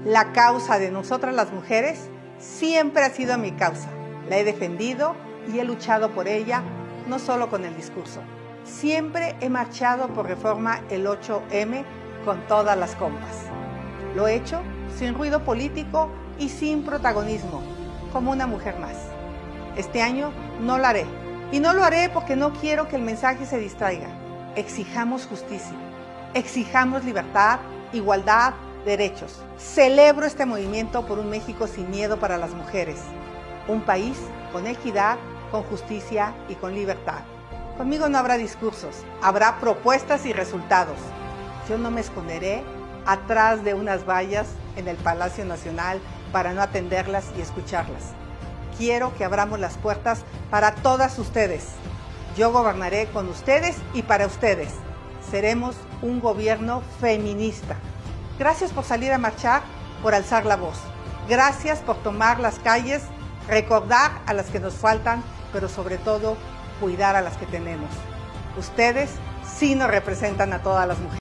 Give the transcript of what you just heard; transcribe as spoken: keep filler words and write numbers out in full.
La causa de nosotras las mujeres siempre ha sido mi causa. La he defendido y he luchado por ella, no solo con el discurso. Siempre he marchado por reforma el ocho eme con todas las compas. Lo he hecho sin ruido político y sin protagonismo, como una mujer más. Este año no lo haré. Y no lo haré porque no quiero que el mensaje se distraiga. Exijamos justicia, exijamos libertad, igualdad, derechos. Celebro este movimiento por un México sin miedo para las mujeres. Un país con equidad, con justicia y con libertad. Conmigo no habrá discursos, habrá propuestas y resultados. Yo no me esconderé atrás de unas vallas en el Palacio Nacional para no atenderlas y escucharlas. Quiero que abramos las puertas para todas ustedes. Yo gobernaré con ustedes y para ustedes. Seremos un gobierno feminista. Gracias por salir a marchar, por alzar la voz. Gracias por tomar las calles, recordar a las que nos faltan, pero sobre todo cuidar a las que tenemos. Ustedes sí nos representan a todas las mujeres.